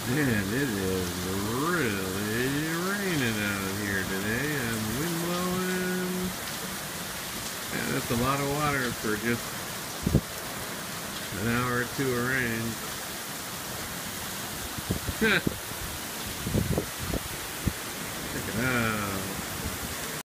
Man, it is really raining out of here today and wind blowing. Man, that's a lot of water for just an hour or two of rain.